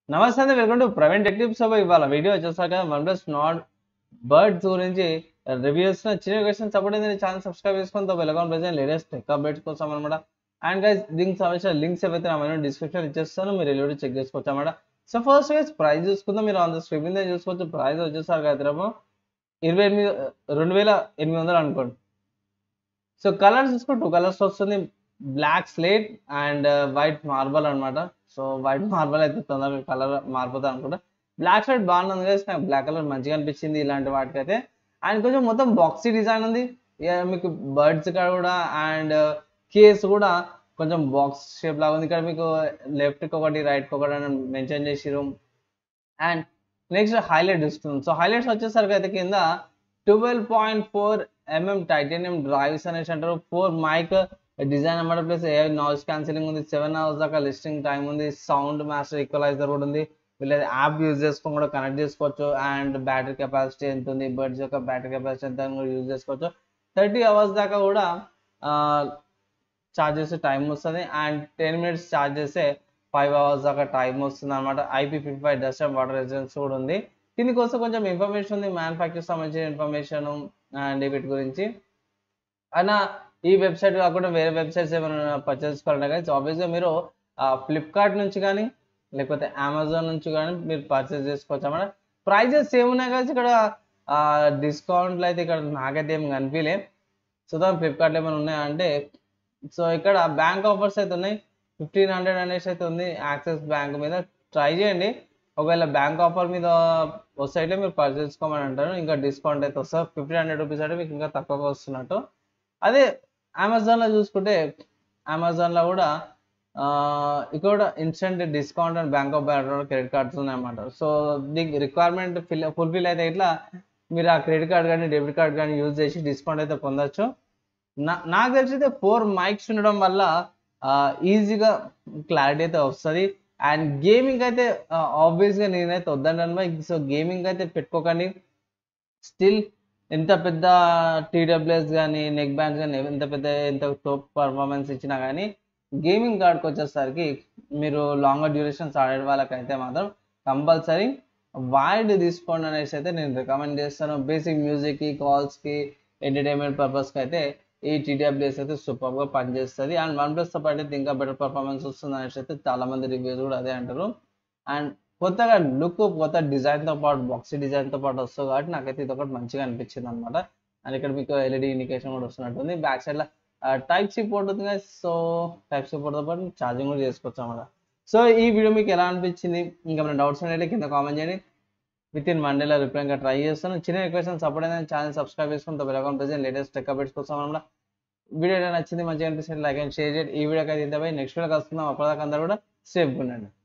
నమస్తే అండి, welcome to praveentechtips. ఇవాళ వీడియో వచ్చేసాక OnePlus Nord Buds గురించి రివ్యూస్ చిన్న క్వశ్చన్ సపోర్ట్ అయితే ఛానల్ సబ్స్క్రైబ్ చేసుకొని బెల్ ఐకాన్ ప్రెస్ చేయండి లేటెస్ట్ టెక్ అప్డేట్స్ కోసం అనమాట. అండ్ గైస్ దీనికి సంబంధించిన లింక్స్ ఏవైతే నా డిస్క్రిప్షన్ ఇచ్చేస్తాను, మీరు వెళ్ళి చెక్ చేసుకోవచ్చు అనమాట. సో ఫస్ట్ గైస్ ప్రైస్ చూసుకుందాం. మీరు ఆన్ ద స్క్రీన్ మీద చూసుకోవచ్చు. ప్రైస్ వచ్చేసరికి అయితే 28,800 అనుకోండి. సో కలర్స్ చూసుకో, 2 కలర్స్ వస్తుంది, black slate and white marble అనమాట. సో వైట్ మార్బల్ అయితే తొందరగా కలర్ మారిపోతుంది అనుకుంటా. బ్లాక్ స్లేట్ బాగుంది కదా, నాకు బ్లాక్ కలర్ మంచిగా అనిపించింది ఇలాంటి వాటికైతే. అండ్ కొంచెం మొత్తం బాక్సీ డిజైన్ ఉంది. మీకు బర్డ్స్ కాడ కూడా అండ్ కేస్ కూడా కొంచెం బాక్స్ షేప్ లాగా ఉంది. ఇక్కడ మీకు లెఫ్ట్కి ఒకటి రైట్కి ఒకటి అని మెన్షన్ చేసిరు. అండ్ నెక్స్ట్ హైలైట్ ఇస్తుంది. సో హైలైట్స్ వచ్చేసరికి అయితే కింద 12.4 mm టైటానియం డ్రైవ్స్ అనేసి అంటారు. 4 మైక్ డిజైన్ అన్నమాట. ప్లస్ నాయిస్ క్యాన్సిలింగ్ ఉంది. 7 hours దాకా లిస్టింగ్ టైం ఉంది. సౌండ్ మాస్టర్ ఈక్వలైజర్ కూడా ఉంది. వీళ్ళది యాప్ యూజ్ చేసుకొని కూడా కనెక్ట్ చేసుకోవచ్చు. అండ్ బ్యాటరీ కెపాసిటీ ఎంత ఉంది, బర్డ్స్ యొక్క బ్యాటరీ కెపాసిటీ ఎంత కూడా యూజ్ చేసుకోవచ్చు. 30 hours దాకా కూడా ఛార్జ్ చేసే టైం వస్తుంది. అండ్ 10 minutes ఛార్జ్ చేస్తే 5 hours దాకా టైం వస్తుంది అనమాట. IP55 dust and water resistance కూడా ఉంది. దీనికోసం కొంచెం ఇన్ఫర్మేషన్ ఉంది, మ్యానుఫ్యాక్చర్ సంబంధించిన ఇన్ఫర్మేషన్ అండ్ వీటి గురించి. అయినా ఈ వెబ్సైట్ కాకుండా వేరే వెబ్సైట్స్ ఏమైనా పర్చేస్ చేసుకోవాలంటే కానీ ఆబ్వియస్గా మీరు ఫ్లిప్కార్ట్ నుంచి కానీ లేకపోతే అమెజాన్ నుంచి కానీ మీరు పర్చేస్ చేసుకోవచ్చు అన్నమాట. ప్రైజెస్ ఏమున్నాయి కదా ఇక్కడ, డిస్కౌంట్లు అయితే ఇక్కడ నాకైతే ఏం కనిపించలే. సో దాని ఫ్లిప్కార్ట్లో ఏమైనా ఉన్నాయా అంటే, సో ఇక్కడ బ్యాంక్ ఆఫర్స్ అయితే ఉన్నాయి. 1500 అనేసి అయితే ఉంది యాక్సిస్ బ్యాంక్ మీద. ట్రై చేయండి, ఒకవేళ బ్యాంక్ ఆఫర్ మీద వస్తాయితే మీరు పర్చేస్ చేసుకోమని అంటారు. ఇంకా డిస్కౌంట్ అయితే వస్తుంది. 1500 రూపీస్ అంటే మీకు ఇంకా తక్కువగా వస్తున్నట్టు. అదే అమెజాన్లో చూసుకుంటే, అమెజాన్లో కూడా ఇక్కడ instant discount and Bank of Baroda credit cards ఉన్నాయన్నమాట. సో దీనికి రిక్వైర్మెంట్ ఫుల్ఫిల్ అయితే ఇట్లా మీరు ఆ క్రెడిట్ కార్డ్ కానీ డెబిట్ కార్డ్ కానీ యూజ్ చేసి డిస్కౌంట్ అయితే పొందొచ్చు. నాకు తెలిసి 4 మైక్స్ ఉండడం వల్ల ఈజీగా క్లారిటీ అయితే వస్తుంది. అండ్ గేమింగ్ అయితే ఆబ్వియస్గా నేనైతే వద్దంటాను. సో గేమింగ్ అయితే పెట్టుకోకండి. స్టిల్ ఎంత పెద్ద టీడబ్ల్యూఎస్ కానీ నెక్ బ్యాండ్స్ కానీ ఎంత టాప్ పర్ఫార్మెన్స్ ఇచ్చినా కానీ గేమింగ్ కార్డ్కి వచ్చేసరికి మీరు లాంగర్ డ్యూరేషన్స్ ఆడే వాళ్ళకైతే మాత్రం కంపల్సరీ వైడ్ తీసుకోండి అనేసి అయితే నేను రికమెండ్ చేస్తాను. బేసిక్ మ్యూజిక్కి, కాల్స్కి, ఎంటర్టైన్మెంట్ పర్పస్కి అయితే ఈ టీడబ్ల్యూఎస్ అయితే సూపర్గా పనిచేస్తుంది. అండ్ OnePlusతో పాటు అయితే ఇంకా బెటర్ పర్ఫార్మెన్స్ వస్తుంది అనేసి అయితే చాలామంది రివ్యూస్ కూడా అదే అంటారు. అండ్ కొత్తగా లుక్, కొత్త డిజైన్తో పాటు బాక్సీ డిజైన్తో పాటు వస్తుంది కాబట్టి నాకైతే ఇది ఒకటి మంచిగా అనిపించింది అనమాట. అండ్ ఇక్కడ మీకు ఎల్ఈడి ఇండికేషన్ కూడా వస్తున్నట్టుంది. బ్యాక్ సైడ్లో టైప్ సి పోర్ట్ ఉంది కదా, సో టైప్ సి పోర్ట్తో పాటు ఛార్జింగ్ కూడా చేసుకోవచ్చు అనమాట. సో ఈ వీడియో మీకు ఎలా అనిపించింది, ఇంకా మన డౌట్స్ ఉంటే కింద కామెంట్ చేయండి. వితిన్ 1 dayలో రిప్లై ఇంకా ట్రై చేస్తాను. చిన్న రిక్వెస్ట్ సపోర్ట్ అయితే ఛానల్ సబ్స్క్రైబ్ చేసుకుని బెల్ ఐకాన్ ప్రెస్ చేయండి లేటెస్ట్ టెక్ అప్డేట్స్ కోసం అనమాట. వీడియో నచ్చింది, మంచిగా అనిపిస్తుంది, లైక్ అండ్ షేర్ చేయండి. ఈ వీడియోకి అయితే ఇంతపై నెక్స్ట్ వీడియోకి వస్తున్నాం. అప్పటిదాకా అందరూ కూడా సేఫ్గా ఉండండి.